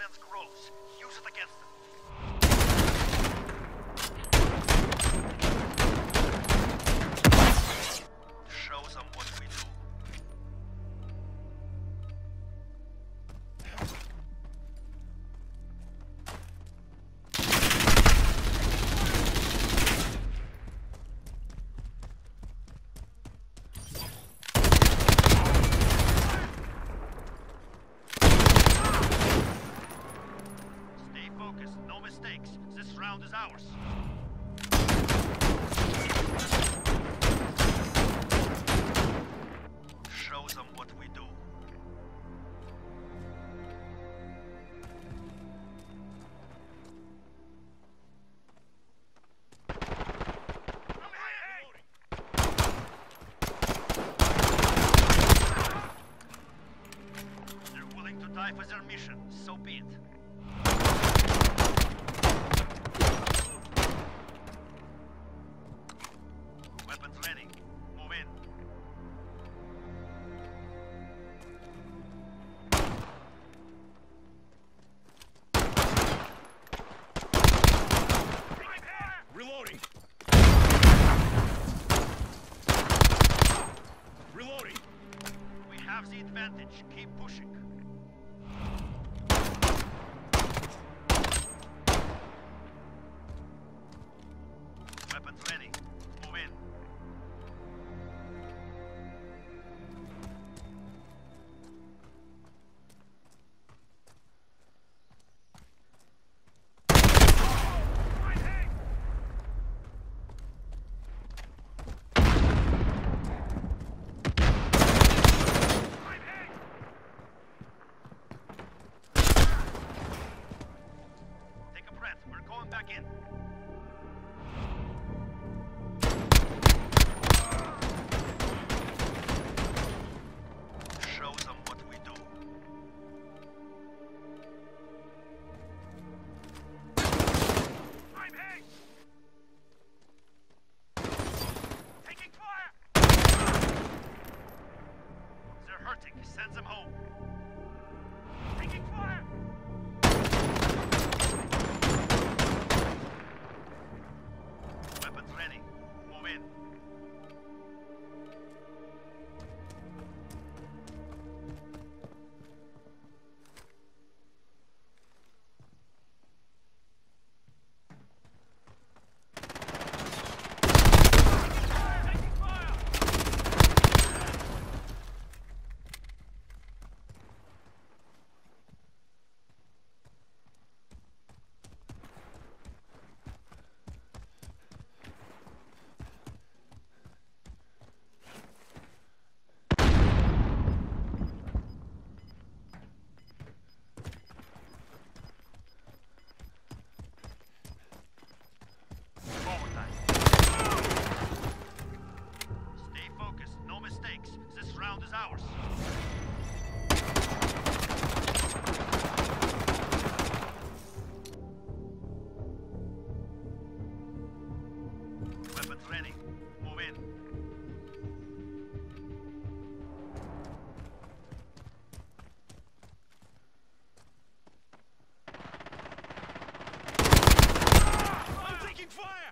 defense grows. Use it against them. Show them what we do. Stay focused, no mistakes. This round is ours. Show them what we do. They're willing to die for their mission, so be it. Weapons ready. Move in. Reloading! Reloading! We have the advantage. Keep pushing. Weapons ready. Move in. Take a breath. We're going back in. Show them what we do. I'm hit! Taking fire! They're hurting. Send them home. Taking fire! Weapons ready. Move in. Taking fire! Overtime. Stay focused, no mistakes. This round is ours. Weapons ready. Move in. I'm taking fire!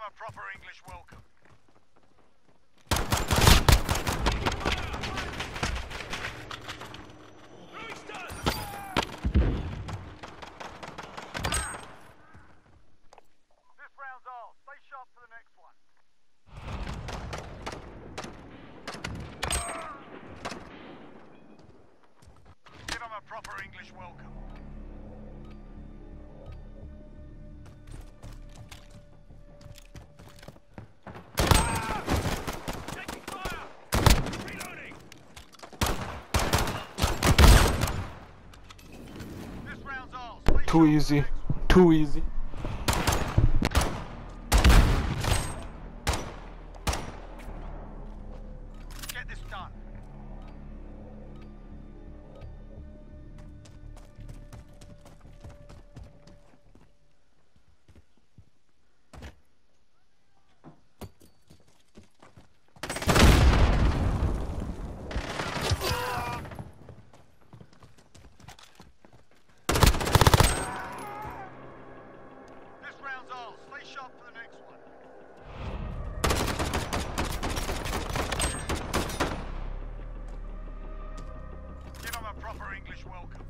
a proper English welcome. Throwing stun! This round's ours. Stay sharp for the next one. Give them a proper English welcome. Taking fire! Reloading! This round's ours. Stay Too sharp easy. for the next one. Too easy. Get this done. This round's ours. Stay sharp for the next one. Give them a proper English welcome.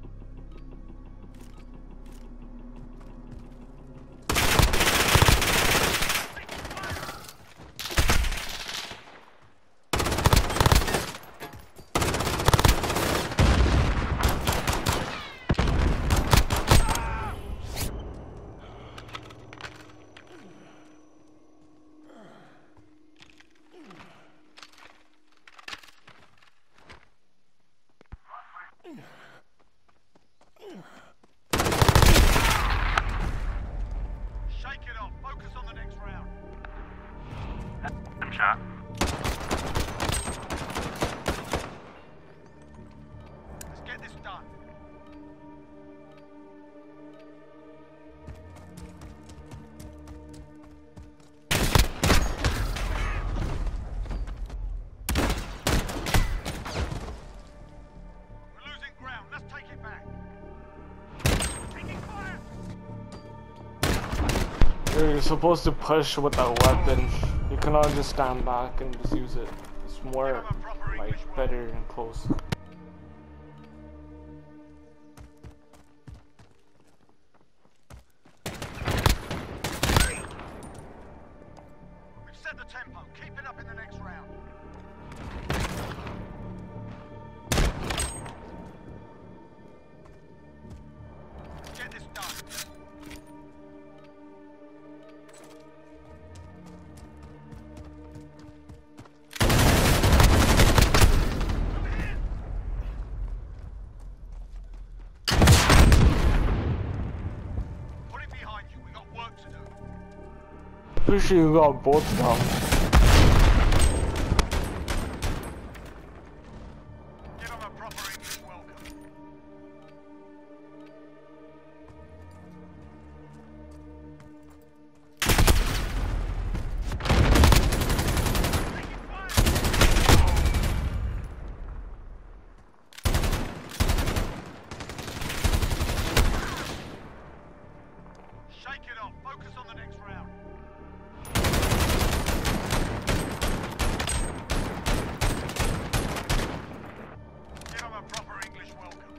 Shake it off. Focus on the next round. Shot. Let's get this done. We're losing ground. Let's take it back. Taking fire. You're supposed to push with that weapon. You cannot just stand back and just use it. It's more like better and close. We've set the tempo. Keep it up in the next round. Get this done. Put it behind you. We got work to do. Pretty sure you got both down. Give them a proper English welcome. Taking fire. Shake it off. Focus on the next round. Give them a proper English welcome.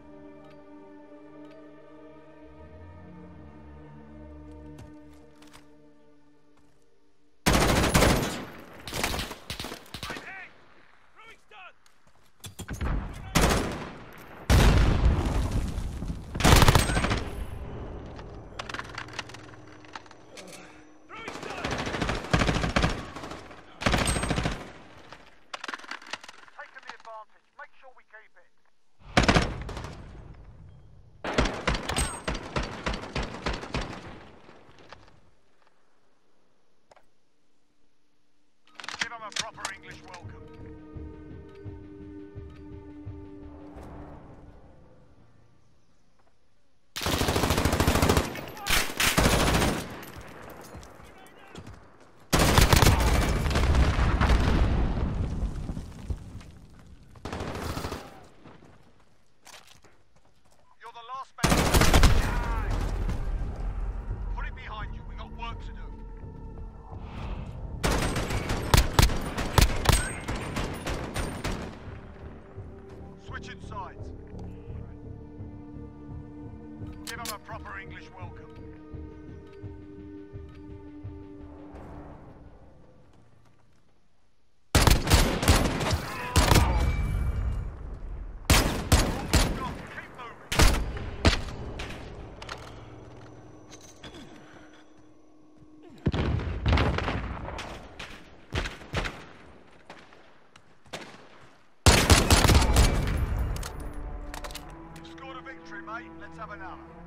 I'm hit! Throwing stun! Throwing stun! Taking the advantage. Make sure we keep it. Give them a proper English welcome. You're the last man. Put it behind you. We got work to do. our English welcome. Victory, mate. Let's have another.